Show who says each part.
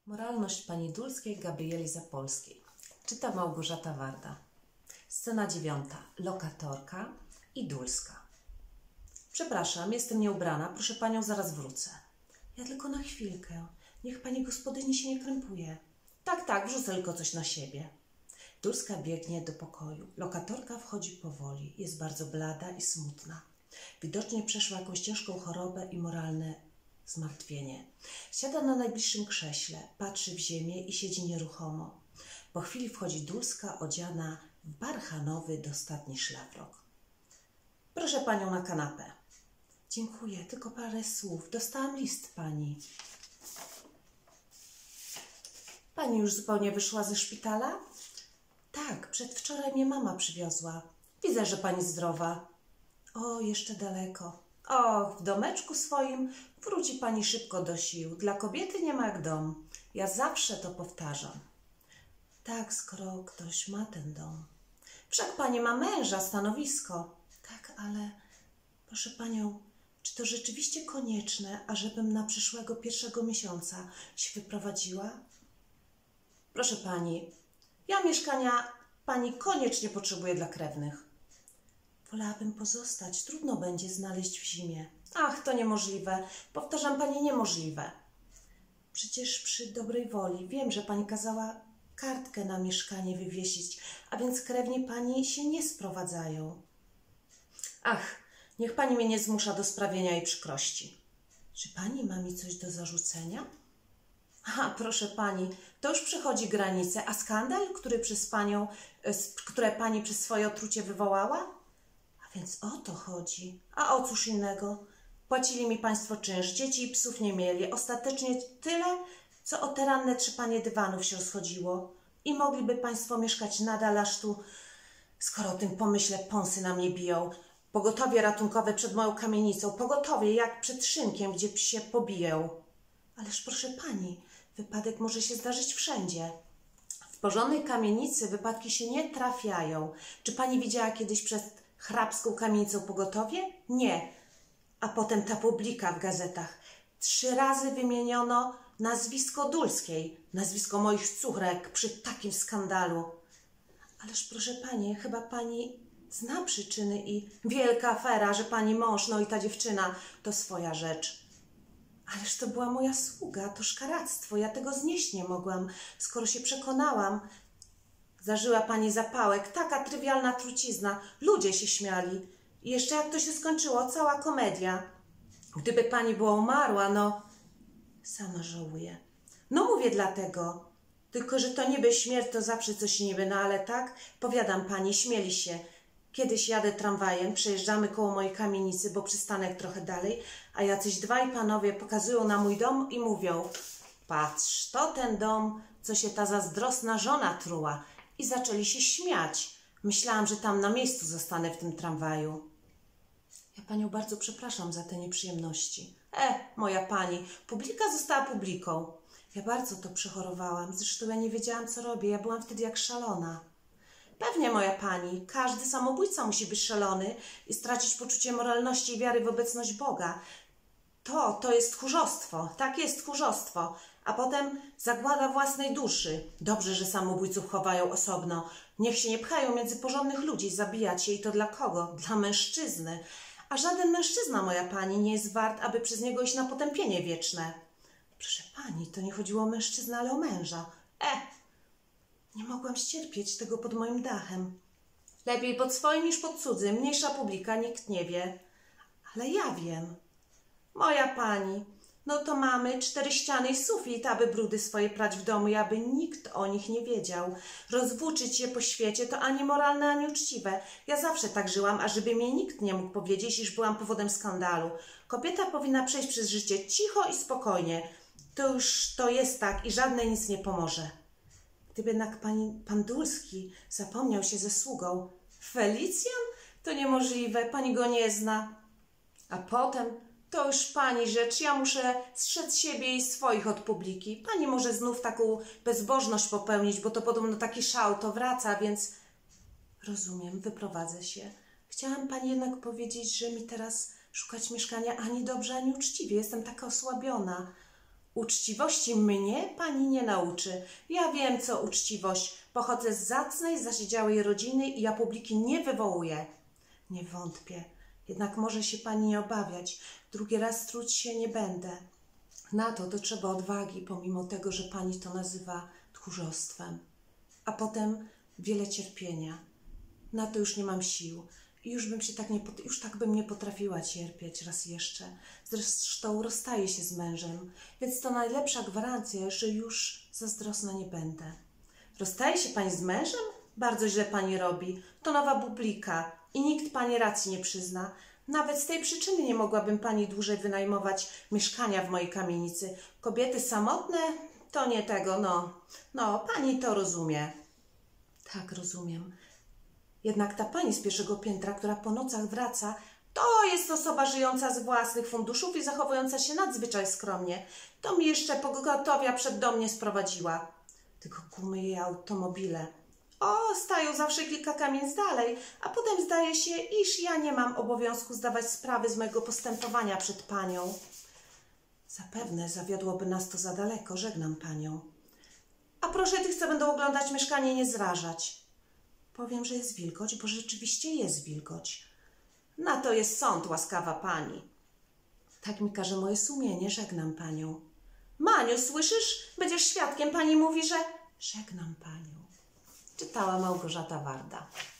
Speaker 1: Moralność pani Dulskiej Gabrieli Zapolskiej. Czyta Małgorzata Warda. Scena 9. Lokatorka i Dulska. Przepraszam, jestem nieubrana. Proszę panią, zaraz wrócę. Ja tylko na chwilkę. Niech pani gospodyni się nie krępuje. Tak, wrzucę tylko coś na siebie. Dulska biegnie do pokoju. Lokatorka wchodzi powoli. Jest bardzo blada i smutna. Widocznie przeszła jakąś ciężką chorobę i moralne zmartwienie. Siada na najbliższym krześle, patrzy w ziemię i siedzi nieruchomo. Po chwili wchodzi Dulska odziana w barchanowy, dostatni szlafrok. Proszę panią na kanapę. Dziękuję, tylko parę słów. Dostałam list pani. Pani już zupełnie wyszła ze szpitala? Tak, przedwczoraj mnie mama przywiozła. Widzę, że pani zdrowa. O, jeszcze daleko. O, w domeczku swoim wróci pani szybko do sił. Dla kobiety nie ma jak dom. Ja zawsze to powtarzam. Tak, skoro ktoś ma ten dom. Wszak pani ma męża, stanowisko. Tak, ale proszę panią, czy to rzeczywiście konieczne, ażebym na przyszłego 1. miesiąca się wyprowadziła? Proszę pani, ja mieszkania pani koniecznie potrzebuję dla krewnych. Wolałabym pozostać. Trudno będzie znaleźć w zimie. Ach, to niemożliwe. Powtarzam pani, niemożliwe. Przecież przy dobrej woli wiem, że pani kazała kartkę na mieszkanie wywiesić, a więc krewni pani się nie sprowadzają. Ach, niech pani mnie nie zmusza do sprawienia jej przykrości. Czy pani ma mi coś do zarzucenia? A, proszę pani, to już przechodzi granicę. A skandal, które pani przez swoje otrucie wywołała? A więc o to chodzi. A o cóż innego? Płacili mi państwo czynsz, dzieci i psów nie mieli. Ostatecznie tyle, co o te ranne trzepanie dywanów się rozchodziło. I mogliby państwo mieszkać nadal, aż tu, skoro o tym pomyślę, pąsy na mnie biją. Pogotowie ratunkowe przed moją kamienicą. Pogotowie jak przed szynkiem, gdzie się pobiję. Ależ proszę pani, wypadek może się zdarzyć wszędzie. W porządnej kamienicy wypadki się nie trafiają. Czy pani widziała kiedyś przed hrabską kamienicą pogotowie? Nie. A potem ta publika w gazetach. 3 razy wymieniono nazwisko Dulskiej, nazwisko moich córek przy takim skandalu. Ależ proszę pani, chyba pani zna przyczyny i wielka afera, że pani mąż, no i ta dziewczyna, to swoja rzecz. Ależ to była moja sługa, to szkaractwo, ja tego znieść nie mogłam, skoro się przekonałam. Zażyła pani zapałek, taka trywialna trucizna, ludzie się śmiali. I jeszcze jak to się skończyło, cała komedia. Gdyby pani była umarła, no... Sama żałuję. No mówię dlatego. Tylko, że to niby śmierć, to zawsze coś niby, no ale tak, powiadam pani, śmieli się. Kiedyś jadę tramwajem, przejeżdżamy koło mojej kamienicy, bo przystanek trochę dalej, a jacyś 2 panowie pokazują na mój dom i mówią: patrz, to ten dom, co się ta zazdrosna żona truła. I zaczęli się śmiać. Myślałam, że tam na miejscu zostanę w tym tramwaju. Ja panią bardzo przepraszam za te nieprzyjemności. Moja pani, publika została publiką. Ja bardzo to przechorowałam. Zresztą ja nie wiedziałam, co robię. Ja byłam wtedy jak szalona. Pewnie, moja pani, każdy samobójca musi być szalony i stracić poczucie moralności i wiary w obecność Boga. To jest tchórzostwo. Tak jest, tchórzostwo. A potem zagłada własnej duszy. Dobrze, że samobójców chowają osobno. Niech się nie pchają między porządnych ludzi, zabijać się. I to dla kogo? Dla mężczyzny. A żaden mężczyzna, moja pani, nie jest wart, aby przez niego iść na potępienie wieczne. Proszę pani, to nie chodziło o mężczyznę, ale o męża. Nie mogłam ścierpieć tego pod moim dachem. Lepiej pod swoim niż pod cudzym. Mniejsza publika, nikt nie wie. Ale ja wiem. Moja pani, no to mamy 4 ściany i sufit, aby brudy swoje prać w domu i aby nikt o nich nie wiedział. Rozwłóczyć je po świecie to ani moralne, ani uczciwe. Ja zawsze tak żyłam, ażeby mnie nikt nie mógł powiedzieć, iż byłam powodem skandalu. Kobieta powinna przejść przez życie cicho i spokojnie. To już to jest tak i żadne nic nie pomoże. Gdyby jednak pan Dulski zapomniał się ze sługą. Felicjan? To niemożliwe, pani go nie zna. A potem... To już pani rzecz, ja muszę strzec siebie i swoich od publiki. Pani może znów taką bezbożność popełnić, bo to podobno taki szał, to wraca, więc... Rozumiem, wyprowadzę się. Chciałam pani jednak powiedzieć, że mi teraz szukać mieszkania ani dobrze, ani uczciwie. Jestem taka osłabiona. Uczciwości mnie pani nie nauczy. Ja wiem, co uczciwość. Pochodzę z zacnej, zasiedziałej rodziny i ja publiki nie wywołuję. Nie wątpię. Jednak może się pani nie obawiać. Drugi raz truć się nie będę. Na to trzeba odwagi, pomimo tego, że pani to nazywa tchórzostwem. A potem wiele cierpienia. Na to już nie mam sił. I już tak bym nie potrafiła cierpieć raz jeszcze. Zresztą rozstaję się z mężem, więc to najlepsza gwarancja, że już zazdrosna nie będę. Rozstaje się pani z mężem? Bardzo źle pani robi. To nowa bublika i nikt pani racji nie przyzna. Nawet z tej przyczyny nie mogłabym pani dłużej wynajmować mieszkania w mojej kamienicy. Kobiety samotne to nie tego, no, pani to rozumie. Tak, rozumiem. Jednak ta pani z pierwszego piętra, która po nocach wraca, to jest osoba żyjąca z własnych funduszów i zachowująca się nadzwyczaj skromnie. To mi jeszcze pogotowia przed dom nie sprowadziła. Tylko kumy jej automobile. Stają zawsze kilka kamienic dalej, a potem zdaje się, iż ja nie mam obowiązku zdawać sprawy z mojego postępowania przed panią. Zapewne zawiodłoby nas to za daleko, żegnam panią. A proszę tych, co będą oglądać mieszkanie, nie zrażać. Powiem, że jest wilgoć, bo rzeczywiście jest wilgoć. Na to jest sąd, łaskawa pani. Tak mi każe moje sumienie, żegnam panią. Maniu, słyszysz? Będziesz świadkiem, pani mówi, że... Żegnam panią. Czytała Małgorzata Warda.